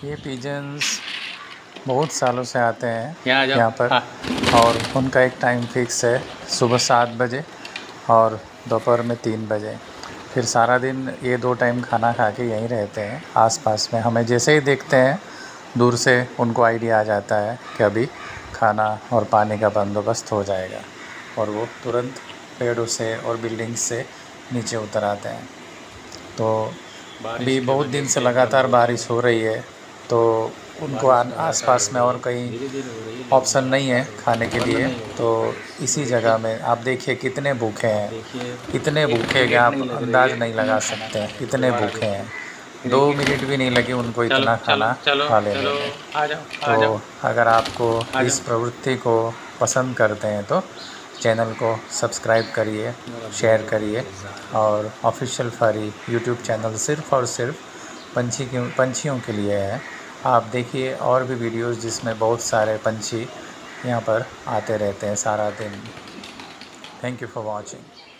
ये पिजन्स बहुत सालों से आते हैं यहाँ यहाँ पर। हाँ। और उनका एक टाइम फिक्स है, सुबह 7 बजे और दोपहर में 3 बजे। फिर सारा दिन ये 2 टाइम खाना खा के यहीं रहते हैं आसपास में। हमें जैसे ही देखते हैं दूर से उनको आइडिया आ जाता है कि अभी खाना और पानी का बंदोबस्त हो जाएगा, और वो तुरंत पेड़ों से और बिल्डिंग्स से नीचे उतर आते हैं। तो अभी बहुत दिन से लगातार बारिश हो रही है, तो उनको आसपास में और कहीं धीरे धीरे हो रही है, ऑप्शन नहीं है खाने के लिए। तो इसी जगह में आप देखिए कितने भूखे हैं, देखिए इतने भूखे कि आप अंदाज़ नहीं लगा सकते इतने भूखे हैं। 2 मिनट भी नहीं लगे उनको चलो इतना चलो खाना चलो खा लेने चलो, में। आ जाओ आ तो जाओ अगर आपको आ इस जाओ। प्रवृत्ति को पसंद करते हैं तो चैनल को सब्सक्राइब करिए, शेयर करिए। और ऑफिशियल फरी यूट्यूब चैनल सिर्फ़ और सिर्फ पंछियों के लिए है। आप देखिए और भी वीडियोस जिसमें बहुत सारे पंछी यहाँ पर आते रहते हैं सारा दिन। Thank you for watching.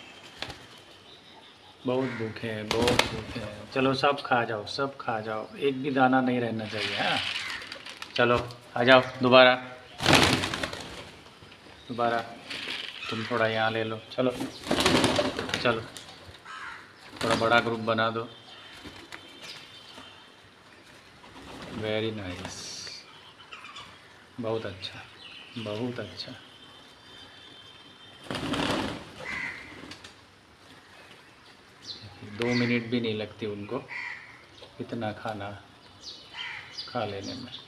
बहुत भूखे हैं, बहुत भूखे हैं। चलो सब खा जाओ, सब खा जाओ, एक भी दाना नहीं रहना चाहिए। हाँ चलो आ जाओ दोबारा दोबारा। तुम थोड़ा यहाँ ले लो, चलो चलो, थोड़ा बड़ा ग्रुप बना दो। वेरी नाइस, बहुत अच्छा, बहुत अच्छा। 2 मिनट भी नहीं लगती उनको इतना खाना खा लेने में।